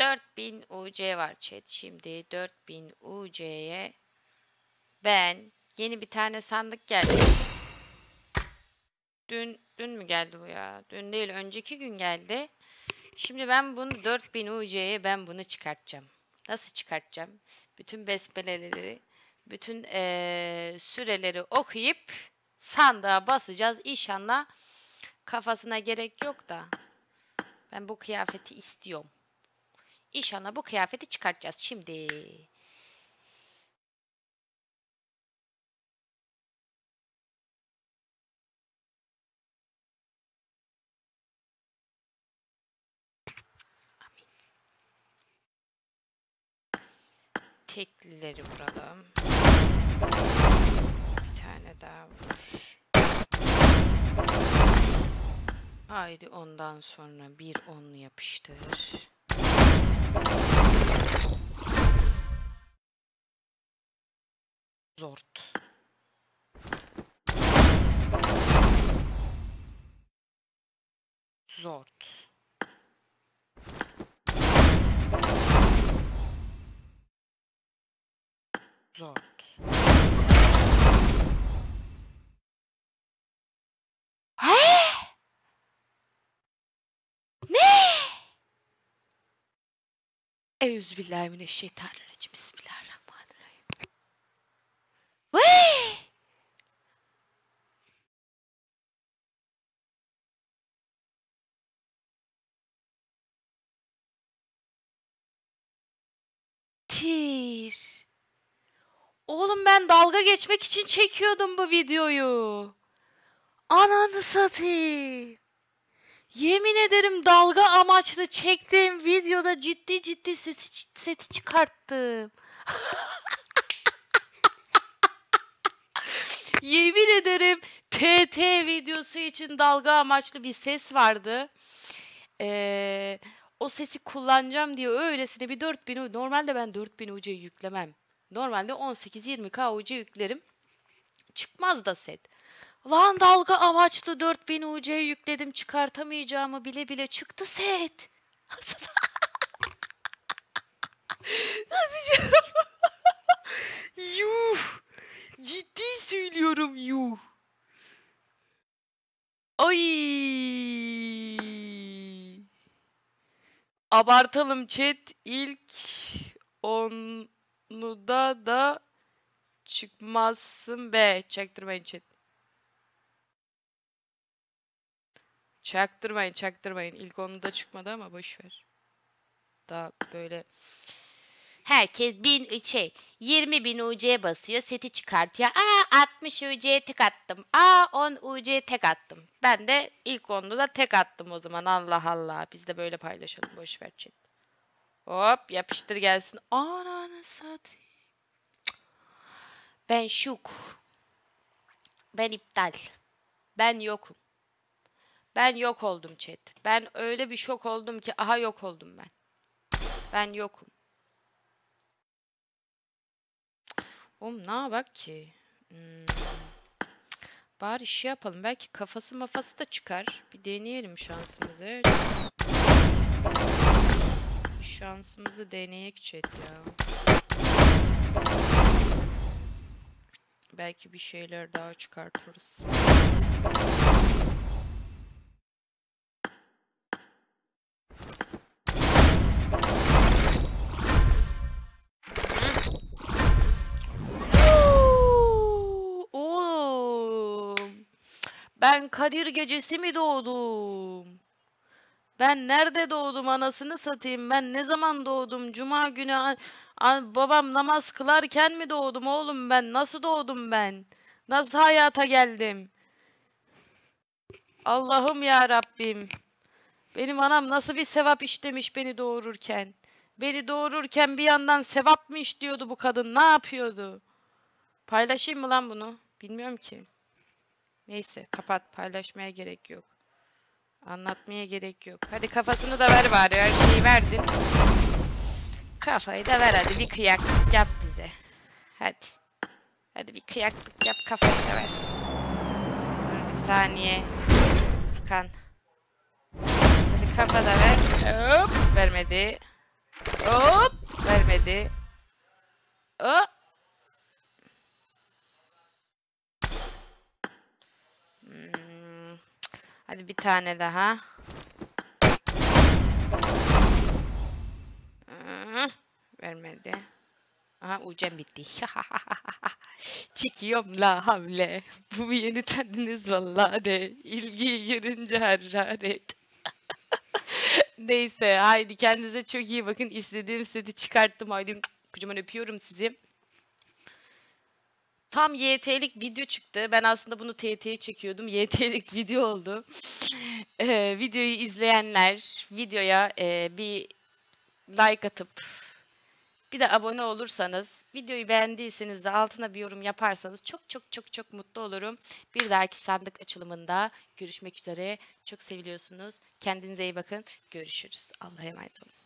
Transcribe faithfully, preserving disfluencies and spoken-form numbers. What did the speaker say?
dört bin U C var chat. Şimdi dört bin U C'ye ben yeni bir tane sandık geldi. Dün dün mü geldi bu ya? Dün değil, önceki gün geldi. Şimdi ben bunu dört bin U C'ye ben bunu çıkartacağım. Nasıl çıkartacağım? Bütün besmeleleri, bütün ee, süreleri okuyup sandığa basacağız. İnşallah kafasına gerek yok da ben bu kıyafeti istiyorum. İnşallah bu kıyafeti çıkartacağız şimdi. Teklileri vuralım. Bir tane daha vur. Haydi ondan sonra bir onlu yapıştır. Zort. Zort. Zort. He? Ne? Euzubillahimineşşeytanirracim. Bismillahirrahmanirrahim. Vay! Tir. Oğlum ben dalga geçmek için çekiyordum bu videoyu. Ananı satayım. Yemin ederim dalga amaçlı çektiğim videoda ciddi ciddi seti, seti çıkarttım. Yemin ederim T T videosu için dalga amaçlı bir ses vardı. Ee, o sesi kullanacağım diye öylesine bir dört bin, normalde ben dört bin U C yüklemem. Normalde on sekiz yirmi K U C yüklerim. Çıkmaz da set. Lan dalga amaçlı dört bin U C yükledim, çıkartamayacağımı bile bile çıktı set. Yuh. Ciddi söylüyorum yuh. Ay. Abartalım chat. İlk onuda da çıkmazsın be. Çaktırmayın chat. Çaktırmayın, çaktırmayın. İlk onuda çıkmadı ama boşver. Daha böyle herkes bin şey yirmi bin U C basıyor, seti çıkartıyor. Aa altmış U C tek attım. Aa on U C tek attım. Ben de ilk onda da tek attım o zaman. Allah Allah. Biz de böyle paylaşalım. Boş ver chat. Hop yapıştır gelsin. Ananı satayım. Ben şok. Ben iptal. Ben yokum. Ben yok oldum chat. Ben öyle bir şok oldum ki aha yok oldum ben. Ben yokum. Oğlum ne yapak ki? Hmm. Bari şey yapalım. Belki kafası mafası da çıkar. Bir deneyelim şansımızı. Şansımızı deneyek chat ya. Belki bir şeyler daha çıkartırız. Oğlum. Ben Kadir gecesi mi doğdum? Ben nerede doğdum anasını satayım? Ben ne zaman doğdum? Cuma günü babam namaz kılarken mi doğdum oğlum ben? Nasıl doğdum ben? Nasıl hayata geldim? Allah'ım ya Rabbim. Benim anam nasıl bir sevap işlemiş beni doğururken? Beni doğururken bir yandan sevap mı işliyordu bu kadın? Ne yapıyordu? Paylaşayım mı lan bunu? Bilmiyorum ki. Neyse kapat, paylaşmaya gerek yok. Anlatmaya gerek yok. Hadi kafasını da ver bari. Her şeyi verdin. Kafayı da ver hadi. Bir kıyaklık yap bize. Hadi. Hadi bir kıyaklık yap. Kafayı da ver. Dur bir saniye. Furkan. Hadi kafa da ver. Hop. Vermedi. Hop. Vermedi. Hop. Hmm. Hadi bir tane daha. Hmm. Vermedi. Aha ucem bitti. Çekiyorum la havle. Bu bir yeni tendiniz vallahi de. İlgiyi görünce hararet. Neyse haydi kendinize çok iyi bakın. İstediğim seti çıkarttım. Haydi kocaman öpüyorum sizi. Tam Y T'lik video çıktı. Ben aslında bunu T T'ye çekiyordum. Y T'lik video oldu. Ee, videoyu izleyenler videoya e, bir like atıp bir de abone olursanız, videoyu beğendiyseniz de altına bir yorum yaparsanız çok çok çok çok mutlu olurum. Bir dahaki sandık açılımında görüşmek üzere. Çok seviliyorsunuz. Kendinize iyi bakın. Görüşürüz. Allah'a emanet olun.